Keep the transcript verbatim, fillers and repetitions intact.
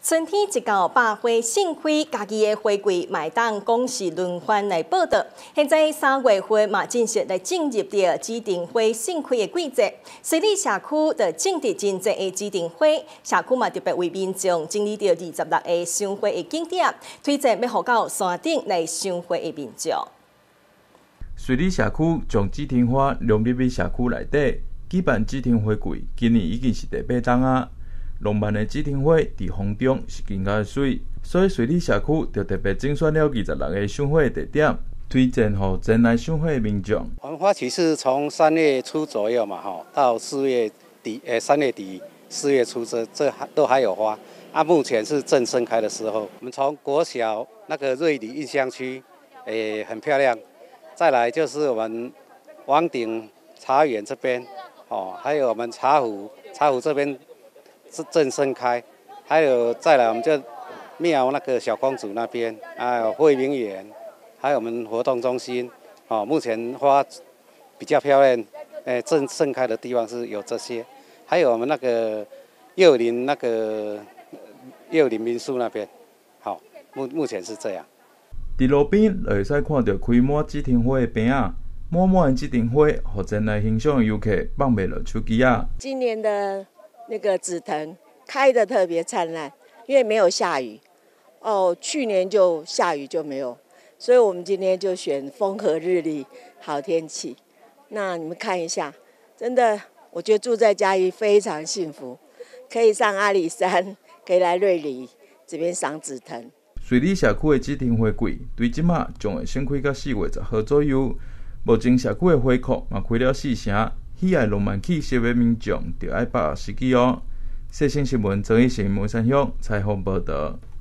春天一到，百花盛开，家己的花季卖当讲是轮番来报道。现在三月份嘛，正式来进入着指定花盛开的季节。水里社区的种植真侪的指定花，社区嘛特别为民众整理着二十六个赏花的景点，推荐要互到山顶来赏花的民众。 水里社区将指定花融入去社区内底，举办指定花季，今年已经是第八档啊。浪漫的指定花伫风中是更加水，所以水里社区就特别精选了二十六个赏花的地点，推荐予前来赏花的民众。 我们花期是从三月初左右嘛，吼，到四月底，诶，三月底、四月初这这都还有花。啊，目前是正盛开的时候。我们从国小那个瑞里印象区，诶，很漂亮。再来就是我们王顶茶园这边，哦，还有我们茶湖，茶湖这边是正盛开，还有再来我们就庙那个小公主那边，还有惠明园，还有我们活动中心，哦，目前花比较漂亮，诶，正盛开的地方是有这些，还有我们那个幼林那个幼林民宿那边，好，目目前是这样。 伫路边就会使看到开满指定花的边仔，满满的指定花，互前来欣赏的游客放袂落手机啊。 今年的那个紫藤开得特别灿烂，因为没有下雨。哦，去年就下雨就没有，所以我们今天就选风和日丽，好天气。那你们看一下，真的，我觉得住在嘉义非常幸福，可以上阿里山，可以来瑞里这边赏紫藤。 水里社区的指定花季，对即马将会盛开到四月十号左右。目前社区的花库嘛开了四成，喜爱浪漫气息的民众就要把握时机哦。细心新闻，曾以新闻山乡采访报道。